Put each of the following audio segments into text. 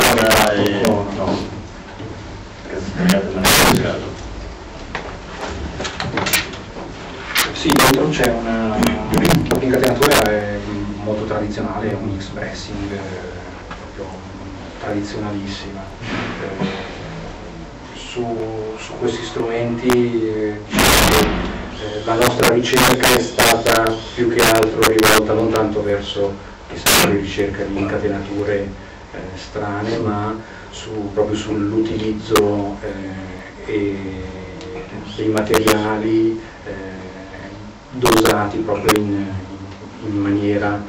bassa e Sì, dentro c'è l'incatenatura è molto tradizionale, è un X-pressing proprio tradizionalissima. Su questi strumenti diciamo che la nostra ricerca è stata più che altro rivolta non tanto verso la ricerca di incatenature strane, ma proprio sull'utilizzo dei materiali dosati proprio in maniera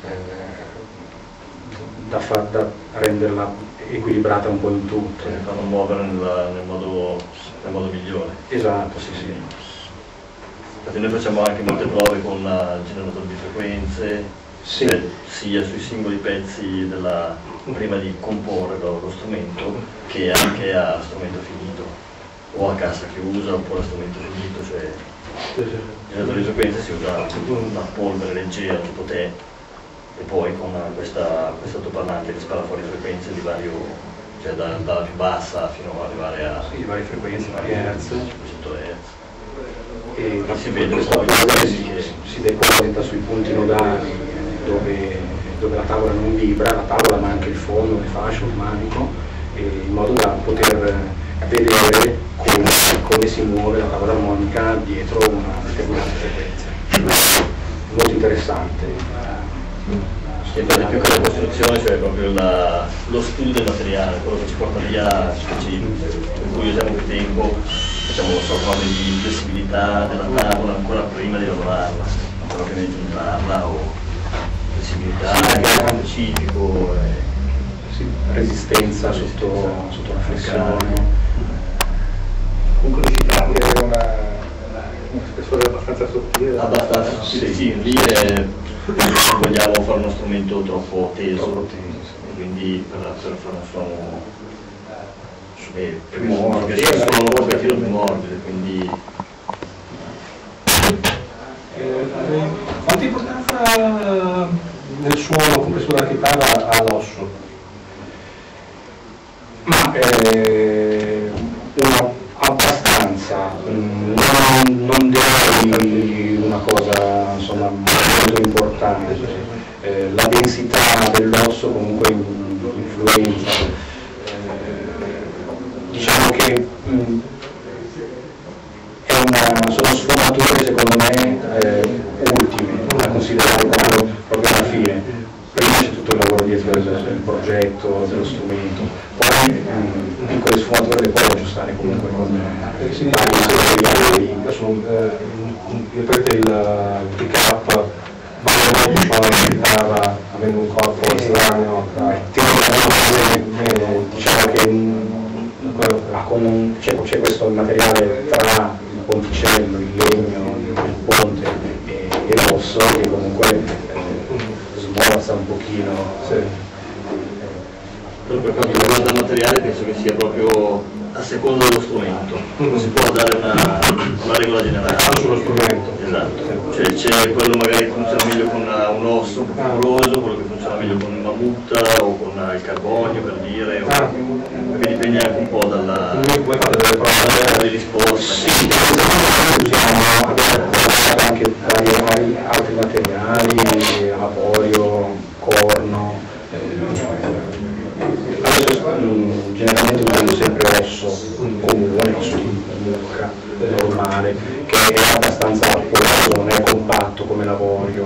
da renderla equilibrata un po' in tutto. Per farlo muovere nel modo migliore. Esatto, sì. Infatti noi facciamo anche molte prove con il generatore di frequenze, sì. Sia sui singoli pezzi prima di comporre lo strumento, che anche a strumento finito, o a cassa chiusa oppure a strumento finito, cioè il generatore di frequenze si usa una polvere leggera tipo tè, e poi con questa altoparlante che spara fuori frequenze di vario, cioè dalla più bassa fino ad arrivare a varie frequenze, vari hertz. 500 hertz. E si vede questa polvere si deposita sui punti nodali dove la tavola non vibra, la tavola ma anche il fondo, le fasce, il manico, in modo da poter vedere come si muove la tavola armonica dietro una determinata frequenza. Molto interessante. E per più che la costruzione, cioè proprio lo studio del materiale, quello che ci porta via, per cui usiamo più tempo, facciamo prove di flessibilità della tavola ancora prima di lavorarla, ancora prima di tintarla, o flessibilità, specifico, resistenza sotto la flessione. Comunque l'unicità è una spessore abbastanza sottile. Abbastanza sottile, sì, lì non vogliamo fare uno strumento troppo teso, e quindi per fare un suono più morbido, perché è un suono un pochettino più morbido, quindi quanta importanza nel suono compreso della chitarra ha l'osso? Ma abbastanza, non direi una cosa insomma molto importante. La densità dell'osso comunque influenza. Diciamo che sono sfumature secondo me ultime da considerare proprio alla fine. Prima c'è tutto il lavoro dietro del progetto, dello strumento, poi piccole sfumature le puoi aggiustare comunque con vari materiali. Vedete il pick-up suona la chitarra avendo un corpo estraneo, diciamo che c'è questo materiale tra il ponticello, il legno, il ponte e l'osso che comunque smorza un pochino. Per quanto riguarda il materiale penso che sia proprio a seconda dello strumento, non si può dare una regola generale sullo strumento. Esatto, cioè c'è quello magari che funziona meglio con un osso un po' più poroso, quello che funziona meglio con il mammut o con il carbonio, per dire, quindi dipende anche un po' dalla risposta. Sì, abbiamo usato anche vari altri materiali, avorio, corno. Generalmente usando sempre osso comune, osso di mucca normale, che è abbastanza poroso, non è compatto come l'avorio,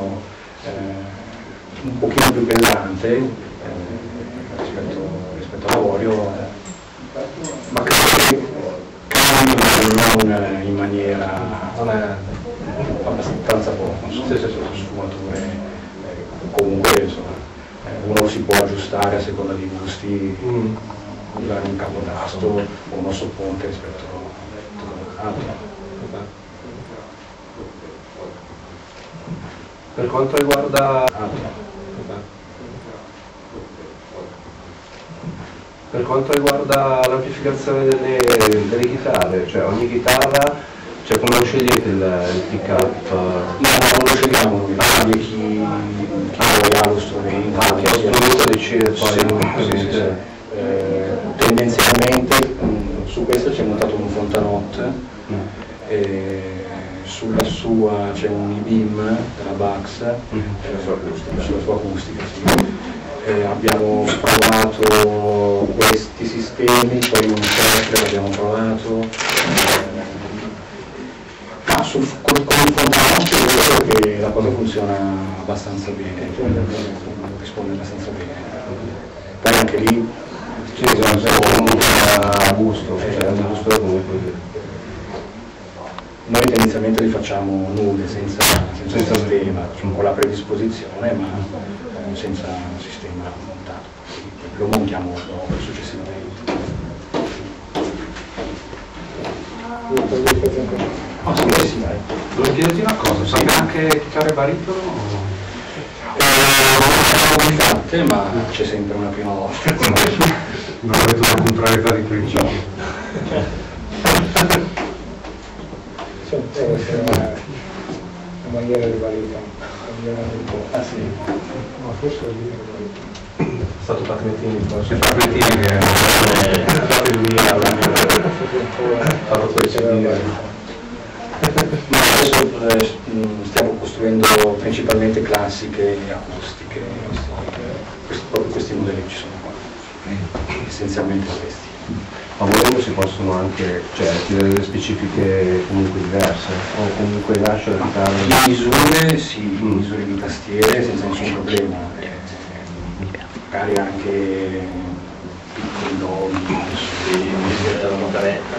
un pochino più pesante rispetto all'avorio, ma credo che non in maniera abbastanza poco, sfumature comunque insomma. Uno si può aggiustare a seconda dei gusti, usare un capotasto o un osso ponte rispetto all'altro. Per quanto riguarda l'amplificazione delle chitarre, cioè ogni chitarra, cioè come lo scegliete il pick-up? No, non lo scegliamo noi, chi ha lo strumento. Chi ha lo strumento decide poi. Tendenzialmente su questo c'è montato un fontanot, sulla sua c'è un I-beam della Bax, sulla sua acustica, sì. Abbiamo provato questi sistemi, poi un Kepler abbiamo provato, ma con il fontanot credo che la cosa funziona abbastanza bene, risponde abbastanza bene. Poi anche lì comunque a gusto, cioè a gusto comunque. Noi tendenzialmente li facciamo nude, senza sistema, con la predisposizione, ma senza sistema montato. Lo montiamo successivamente. Sì, dai. Volevo chiederti una cosa, sapete anche chitarre baritono? Non tante, ma c'è sempre una prima volta. Non avete una contrarietà di principio. Deve essere una maniera di valida. Ah sì? No, forse è lì. È stato Patentini forse. C'è Patentini che è stato il mio, ha fatto il CD. Ma adesso stiamo costruendo principalmente classiche e acustiche, proprio questi modelli ci sono qua, essenzialmente questi. Ma volendo si possono anche, cioè, chiedere delle specifiche comunque diverse, o comunque lascia la chitarra. Le misure, sì, misure di tastiere senza nessun problema, magari anche piccoli loghi, della motaretta.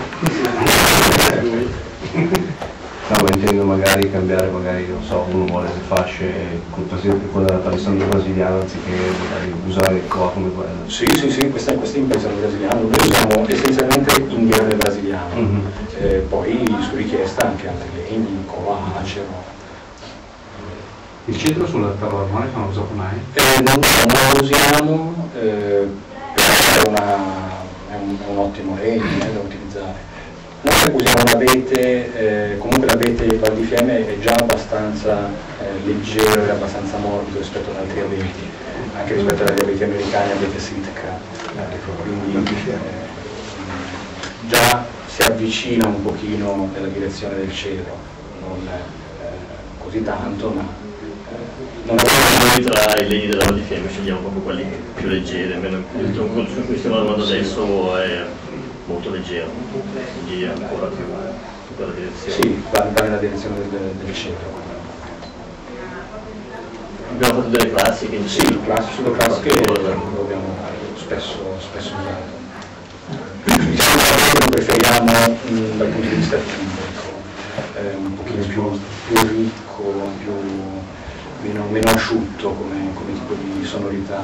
No, ma intendo magari cambiare, magari, non so, uno vuole le fasce, per esempio quella della palestra brasiliana, anziché magari usare il qua come quella. Sì, questa impresa brasiliana, noi usiamo essenzialmente indiane brasiliano, poi su richiesta anche altri legni, coa, acero. il cedro sulla tavola armonica non lo usato mai? Non lo usiamo, però è un ottimo legno da utilizzare. Noi usiamo l'abete, comunque l'abete Val di Fiemme è già abbastanza leggero e abbastanza morbido rispetto ad altri abeti, anche rispetto agli abeti americani, abete Sitka, quindi già si avvicina un pochino nella direzione del cedro, non così tanto, ma non Noi tra i legni della Val di Fiemme scegliamo proprio quelli più leggeri, almeno il tronco su cui stiamo lavorando adesso è molto leggero, quindi è ancora più in quella direzione. sì, va nella direzione del cedro. Abbiamo fatto delle classiche in Sì, il classico lo abbiamo spesso usato. Diciamo che lo preferiamo dal punto di vista timbrico, un pochino più ricco, meno asciutto come tipo di sonorità.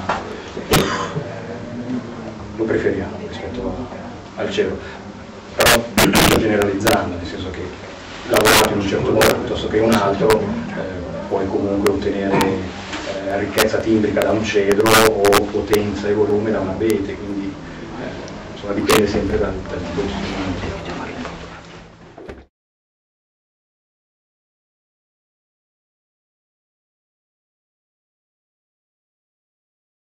Lo preferiamo rispetto al cielo. Però sto generalizzando, nel senso che lavorato in un certo modo piuttosto che in un altro, puoi comunque ottenere ricchezza timbrica da un cedro o potenza e volume da un abete, quindi insomma dipende sempre dal tipo di strumento.